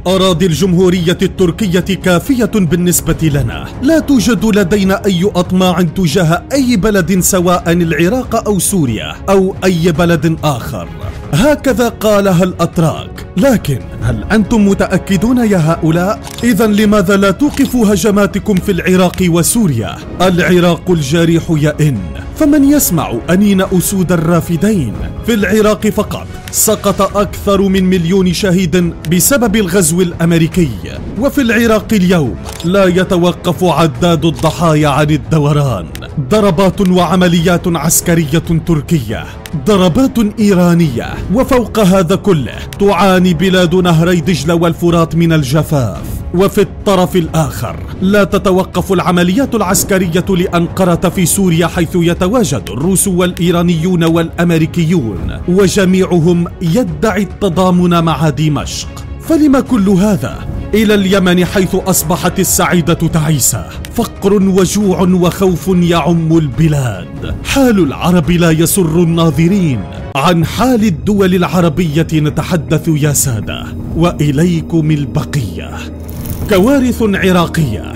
أراضي الجمهورية التركية كافية بالنسبة لنا، لا توجد لدينا أي أطماع تجاه أي بلد سواء العراق أو سوريا أو أي بلد آخر. هكذا قالها الأتراك. لكن هل أنتم متأكدون يا هؤلاء؟ إذن لماذا لا توقفوا هجماتكم في العراق وسوريا؟ العراق الجارح يئن، فمن يسمع أنين أسود الرافدين؟ في العراق فقط سقط أكثر من 1,000,000 شهيد بسبب الغزو الأمريكي، وفي العراق اليوم لا يتوقف عداد الضحايا عن الدوران. ضربات وعمليات عسكرية تركية، ضربات إيرانية، وفوق هذا كله تعاني بلاد نهري دجلة والفرات من الجفاف. وفي الطرف الآخر لا تتوقف العمليات العسكرية لأنقرة في سوريا، حيث يتواجد الروس والإيرانيون والأمريكيون، وجميعهم يدعي التضامن مع دمشق. فلما كل هذا؟ إلى اليمن حيث أصبحت السعيدة تعيسة، فقر وجوع وخوف يعم البلاد. حال العرب لا يسر الناظرين. عن حال الدول العربية نتحدث يا سادة، وإليكم البقية. كوارث عراقية.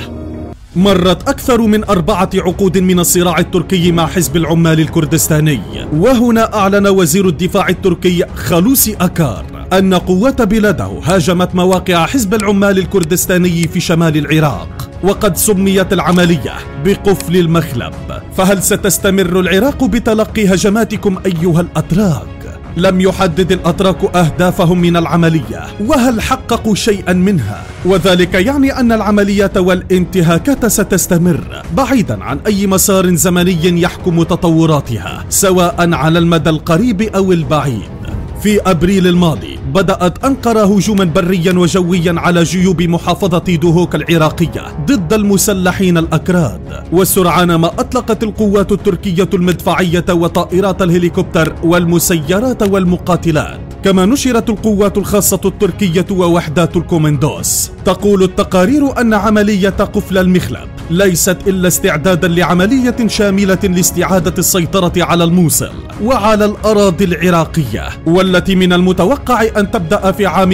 مرت أكثر من 4 عقود من الصراع التركي مع حزب العمال الكردستاني، وهنا أعلن وزير الدفاع التركي خلوصي أكار أن قوات بلاده هاجمت مواقع حزب العمال الكردستاني في شمال العراق، وقد سميت العملية بقفل المخلب. فهل ستستمر العراق بتلقي هجماتكم أيها الأتراك؟ لم يحدد الأتراك أهدافهم من العملية، وهل حققوا شيئا منها؟ وذلك يعني أن العمليات والانتهاكات ستستمر بعيدا عن أي مسار زمني يحكم تطوراتها، سواء على المدى القريب أو البعيد. في أبريل الماضي بدأت أنقرة هجوما بريا وجويا على جيوب محافظة دوهوك العراقية ضد المسلحين الأكراد، وسرعان ما أطلقت القوات التركية المدفعية وطائرات الهليكوبتر والمسيرات والمقاتلات. كما نشرت القوات الخاصة التركية ووحدات الكومندوس. تقول التقارير أن عملية قفل المخلب ليست إلا استعدادا لعملية شاملة لاستعادة السيطرة على الموصل وعلى الأراضي العراقية، والتي من المتوقع أن تبدأ في عام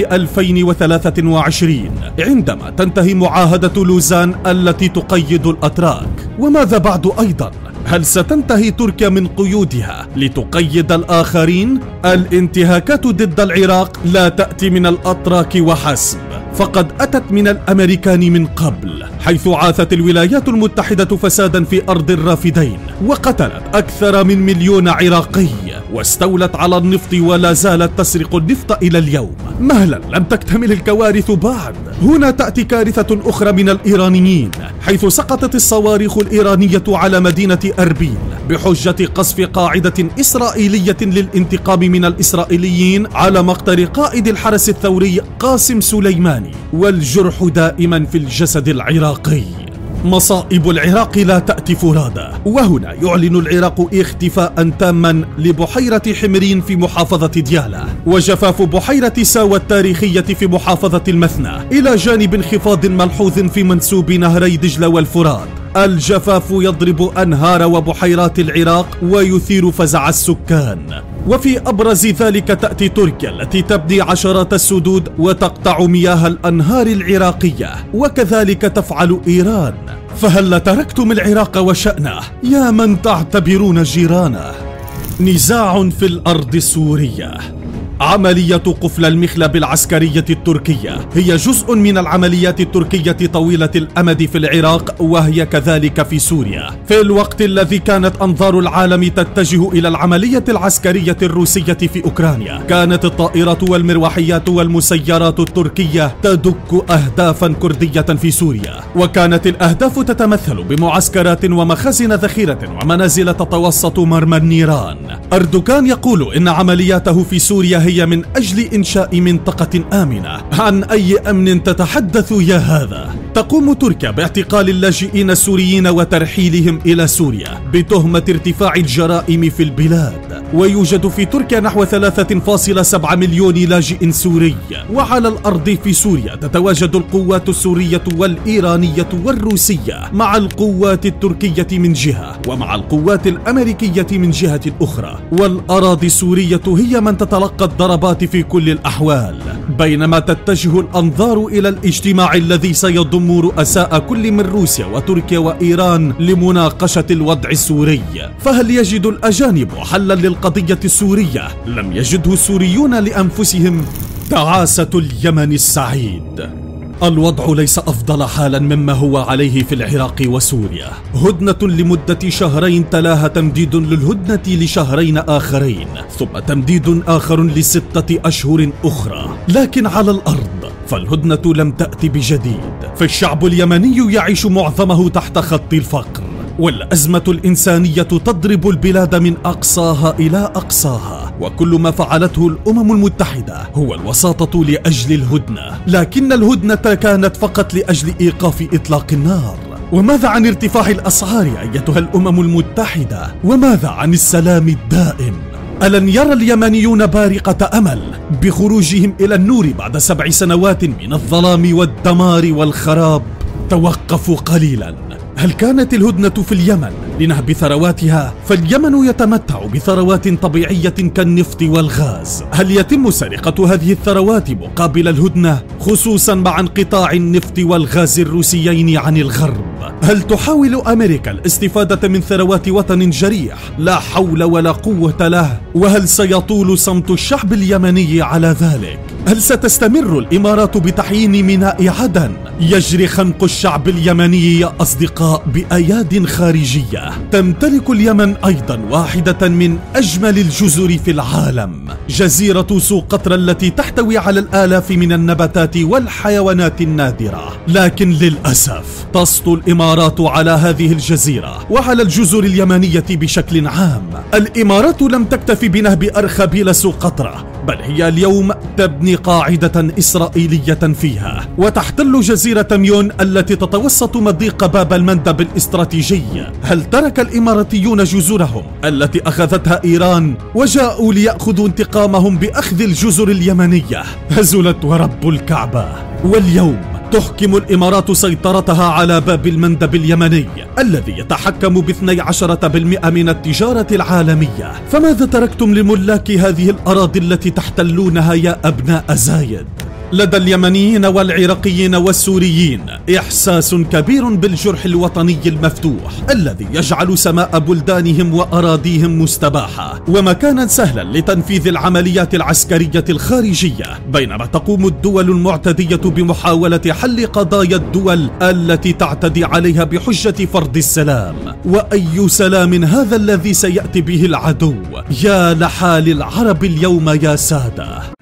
2023 عندما تنتهي معاهدة لوزان التي تقيد الأتراك. وماذا بعد أيضا؟ هل ستنتهي تركيا من قيودها لتقيد الآخرين؟ الانتهاكات ضد العراق لا تأتي من الأتراك وحسب، فقد أتت من الأمريكان من قبل، حيث عاثت الولايات المتحدة فسادا في أرض الرافدين، وقتلت أكثر من 1,000,000 عراقي، واستولت على النفط ولا زالت تسرق النفط إلى اليوم. مهلا، لم تكتمل الكوارث بعد. هنا تأتي كارثة أخرى من الإيرانيين، حيث سقطت الصواريخ الإيرانية على مدينة أربيل بحجة قصف قاعدة إسرائيلية للانتقام من الإسرائيليين على مقتل قائد الحرس الثوري قاسم سليماني، والجرح دائما في الجسد العراقي. مصائب العراق لا تأتي فرادى، وهنا يعلن العراق اختفاء تاما لبحيرة حمرين في محافظة ديالى، وجفاف بحيرة ساوى التاريخية في محافظة المثنى، إلى جانب انخفاض ملحوظ في منسوب نهري دجلة والفرات. الجفاف يضرب أنهار وبحيرات العراق ويثير فزع السكان. وفي أبرز ذلك تأتي تركيا التي تبني عشرات السدود وتقطع مياه الأنهار العراقية، وكذلك تفعل إيران. فهل تركتم العراق وشأنه يا من تعتبرون جيرانه؟ نزاع في الأرض السورية. عملية قفل المخلب العسكرية التركية هي جزء من العمليات التركية طويلة الأمد في العراق، وهي كذلك في سوريا. في الوقت الذي كانت أنظار العالم تتجه إلى العملية العسكرية الروسية في أوكرانيا، كانت الطائرات والمروحيات والمسيرات التركية تدك أهدافا كردية في سوريا، وكانت الأهداف تتمثل بمعسكرات ومخازن ذخيرة ومنازل تتوسط مرمى النيران. أردوغان يقول إن عملياته في سوريا هي من أجل إنشاء منطقة آمنة. عن أي أمن تتحدث يا هذا؟ تقوم تركيا باعتقال اللاجئين السوريين وترحيلهم إلى سوريا بتهمة ارتفاع الجرائم في البلاد، ويوجد في تركيا نحو 3.7 مليون لاجئ سوري. وعلى الأرض في سوريا تتواجد القوات السورية والإيرانية والروسية مع القوات التركية من جهة، ومع القوات الأمريكية من جهة أخرى. والأراضي السورية هي من تتلقى الضربات في كل الأحوال. بينما تتجه الأنظار إلى الاجتماع الذي سيضم رؤساء كل من روسيا وتركيا وإيران لمناقشة الوضع السوري. فهل يجد الأجانب حلا للقضية السورية لم يجده السوريون لأنفسهم؟ تعاسة اليمن السعيد. الوضع ليس أفضل حالا مما هو عليه في العراق وسوريا. هدنة لمدة شهرين تلاها تمديد للهدنة لشهرين آخرين، ثم تمديد آخر ل6 أشهر أخرى. لكن على الأرض فالهدنة لم تأتي بجديد، فالشعب اليمني يعيش معظمه تحت خط الفقر، والأزمة الإنسانية تضرب البلاد من أقصاها إلى أقصاها، وكل ما فعلته الأمم المتحدة هو الوساطة لأجل الهدنة، لكن الهدنة كانت فقط لأجل إيقاف إطلاق النار. وماذا عن ارتفاع الأسعار أيتها الأمم المتحدة؟ وماذا عن السلام الدائم؟ ألن يرى اليمنيون بارقة أمل بخروجهم إلى النور بعد 7 سنوات من الظلام والدمار والخراب؟ توقفوا قليلا. هل كانت الهدنة في اليمن لنهب ثرواتها؟ فاليمن يتمتع بثروات طبيعية كالنفط والغاز. هل يتم سرقة هذه الثروات مقابل الهدنة، خصوصا مع انقطاع النفط والغاز الروسيين عن الغرب؟ هل تحاول أمريكا الاستفادة من ثروات وطن جريح لا حول ولا قوة له؟ وهل سيطول صمت الشعب اليمني على ذلك؟ هل ستستمر الإمارات بتحيين ميناء عدن؟ يجري خنق الشعب اليمني يا أصدقاء بأياد خارجية. تمتلك اليمن أيضا واحدة من أجمل الجزر في العالم، جزيرة سوقطرى التي تحتوي على الآلاف من النباتات والحيوانات النادرة. لكن للأسف تسطو الإمارات على هذه الجزيرة وعلى الجزر اليمنية بشكل عام. الإمارات لم تكتفي بنهب أرخبيل سوقطرى، بل هي اليوم تبني قاعدة إسرائيلية فيها، وتحتل جزيرة ميون التي تتوسط مضيق باب المندب الاستراتيجي. هل ترك الإماراتيون جزرهم التي أخذتها إيران وجاءوا ليأخذوا انتقامهم بأخذ الجزر اليمنية؟ هزلت ورب الكعبة. واليوم تحكم الإمارات سيطرتها على باب المندب اليمني الذي يتحكم ب12% من التجارة العالمية. فماذا تركتم لملاك هذه الأراضي التي تحتلونها يا أبناء زايد؟ لدى اليمنيين والعراقيين والسوريين إحساس كبير بالجرح الوطني المفتوح الذي يجعل سماء بلدانهم وأراضيهم مستباحة ومكانا سهلا لتنفيذ العمليات العسكرية الخارجية، بينما تقوم الدول المعتدية بمحاولة حل قضايا الدول التي تعتدي عليها بحجة فرض السلام. وأي سلام هذا الذي سيأتي به العدو؟ يا لحال العرب اليوم يا سادة.